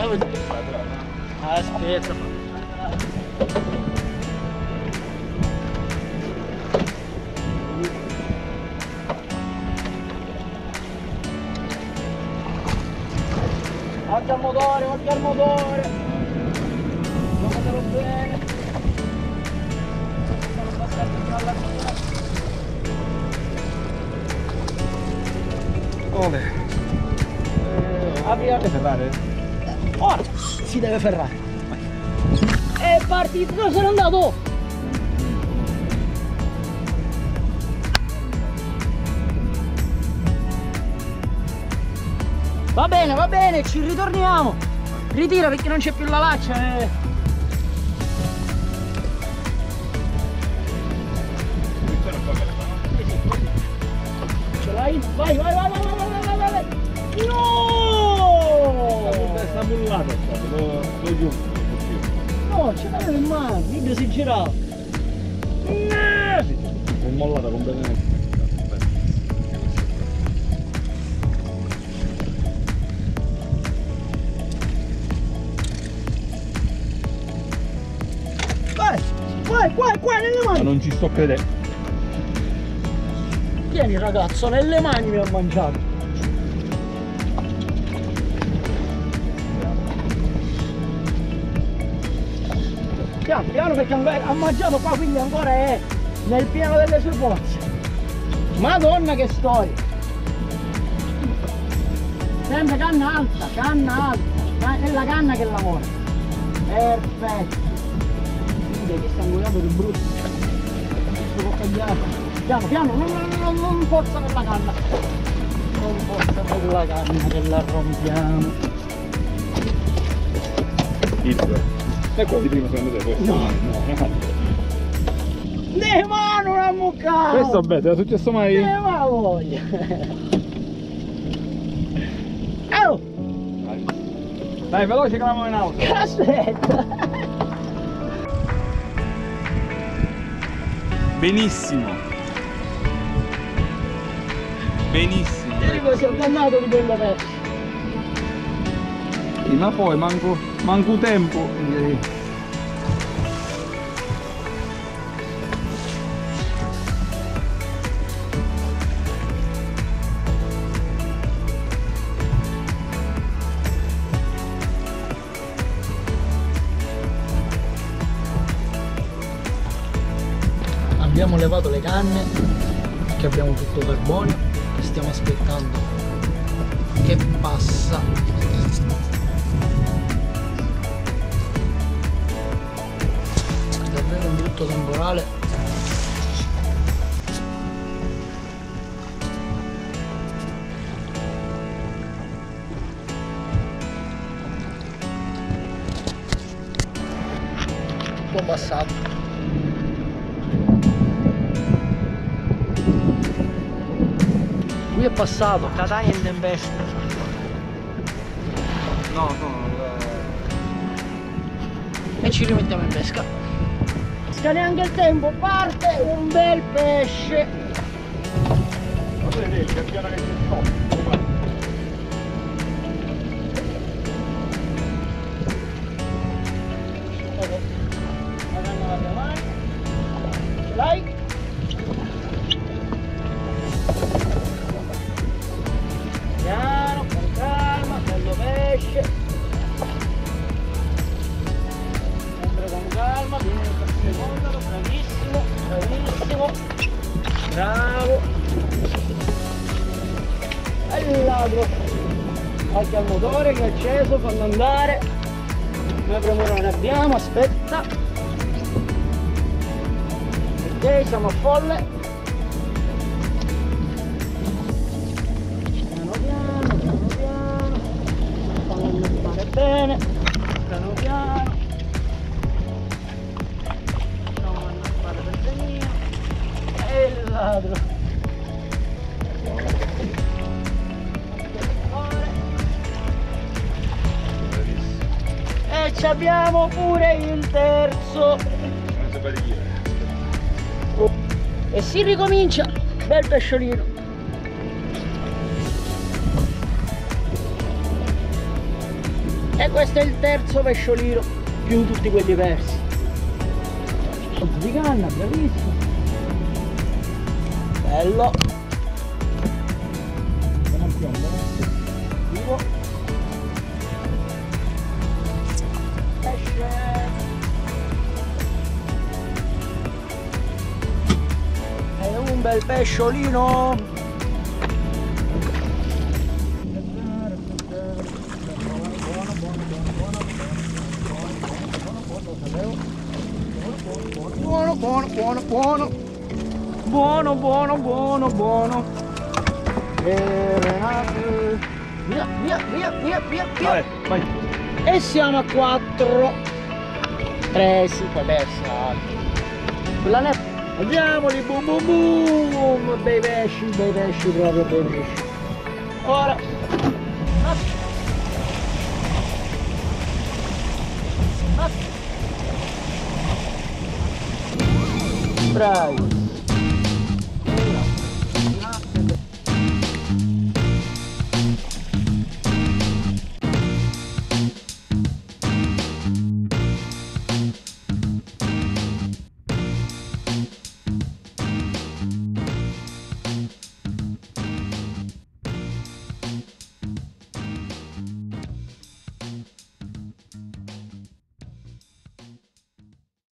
Aspetta. Occhio al motore, occhio al motore. Giocatelo bene. Non passare alla fine. Ole. Apri. Deve ferrare? Ora si deve ferrare. È partito, no, sono andato. Va bene, ci ritorniamo. Ritira perché non c'è più la laccia. Ce l'hai? Vai. No! Sta mullata, lo giù. No, ce l'avevo in mano, il video si girava. È mollata completamente. Qua, nelle Ma mani. non ci sto credendo. Tieni ragazzo, nelle mani mi ha mangiato. Piano perché ha mangiato qua, quindi ancora è nel pieno delle sue forze. Madonna che storia. Sempre canna alta. È la canna che lavora. Perfetto. Che sta angolato di brutto. Questo può cambiare. Piano, non forza per la canna. Non forza per la canna che la rompiamo. E quello di prima secondo te poi? No. Ne mano una muccata! Questo vabbè, te è successo mai? Ne va voglia! Oh! Dai, veloce che andiamo in auto! Aspetta! Benissimo! Benissimo! Ieri così ho dannato di quella pesca! Ma poi manco tempo! Abbiamo levato le canne, che abbiamo tutto carbonio, e stiamo aspettando che passa. È davvero un brutto temporale. Un po' passato. Qui è passato, Catania in tempesta. No. E ci rimettiamo in pesca. Pesca neanche il tempo, parte un bel pesce. Ma vedete, che piano che ci sto. La canna la davanti. Ce l'hai? Piano, con calma, bello pesce. Sempre con calma, vieni per secondalo, bravissimo. Bravo. E il ladro. Occhio al motore che è acceso, fanno andare. Noi premura non ne abbiamo, aspetta. Ok, siamo a folle. Bene, piano, non vanno a fare benzinino e il ladro. E ci abbiamo pure il terzo. E si ricomincia, bel pesciolino. E questo è il terzo pesciolino, più tutti quelli persi. Di canna, bravissimo. Bello. Vivo. Pesce. È un bel pesciolino. Buono, buono, buono, buono. Buono, buono, buono, buono. E Renato. Via, via, via, via, via, via. Vai, vai. E siamo a 4. Presi, poi persi altri. Quella ne... Andiamoli, boom boom boom. Bei pesci, proprio bei pesci. Ora. Bravi.